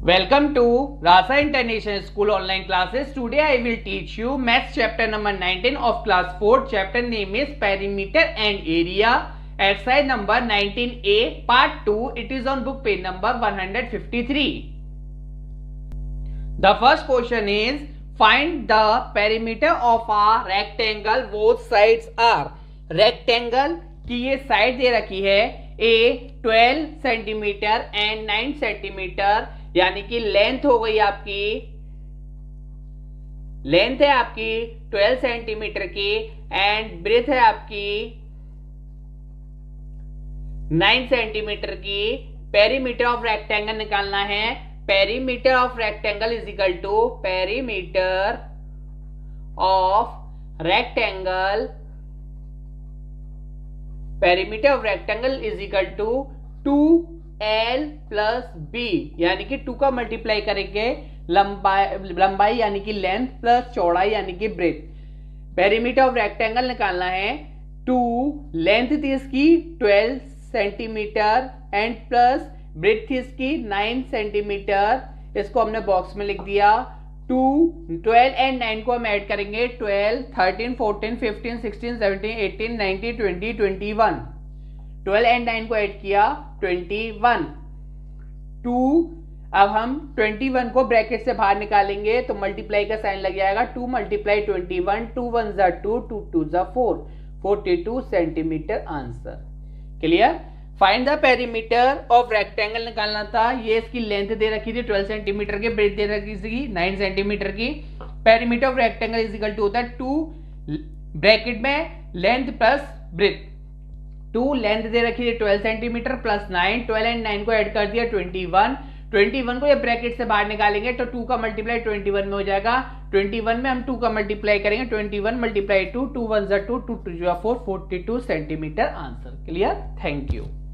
Welcome to Rasa International School online classes. Today I will teach you maths chapter number 19 of class 4. Chapter name is perimeter and area. Exercise number 19A part 2. It is on book page number 153. The first question is find the perimeter of a rectangle. Both sides are rectangle की ये side दे रखी है A 12 centimetre and 9 centimetre, यानी कि length हो गई आपकी, length है आपकी 12 सेंटीमीटर की एंड ब्रेथ है आपकी 9 सेंटीमीटर की। पेरीमीटर ऑफ रेक्टेंगल निकालना है। Perimeter of rectangle is equal to perimeter of rectangle, perimeter of rectangle is equal to 2l plus b, यानी कि 2 का मल्टीप्लाई करेंगे लंबाई यानी कि लेंथ प्लस चौड़ाई यानी कि ब्रेथ। पेरीमीटर ऑफ रेक्टेंगल निकालना है। 2 लेंथ थी इसकी 12 सेंटीमीटर एंड प्लस ब्रेथ थी इसकी 9 सेंटीमीटर, इसको हमने बॉक्स में लिख दिया। 2 12 एंड 9 को हम ऐड करेंगे 12 13 14 15 16 17 18 19 20 21। 12 एंड 9 को ऐड किया 21। 2 अब हम 21 को ब्रैकेट से बाहर निकालेंगे तो मल्टीप्लाई का साइन लग जाएगा। 2 मल्टीप्लाई 21, 2 1 जा 2, 2 2 जा 4, 42 centimetre answer. Clear. Find the perimeter of rectangle निकालना था। ये इसकी लेंथ दे रखी थी 12 सेंटीमीटर की, ब्रेथ दे रखी थी 9 सेंटीमीटर की। Perimeter of rectangle is equal to होता है 2 ब्रैकेट में लेंथ प्लस ब्रेथ। 2 लेंथ दे रखी थी 12 सेंटीमीटर प्लस 9, 12 एंड 9 को ऐड कर दिया 21। 21 को ये ब्रैकेट से बाहर निकालेंगे तो 2 का मल्टीप्लाई 21 में हो जाएगा। 21 में हम 2 का मल्टीप्लाई करेंगे 21 मल्टीप्लाई 2, 2 1 जा 2, 2 2 जा 4, 42 centimetre answer. Clear. Thank you.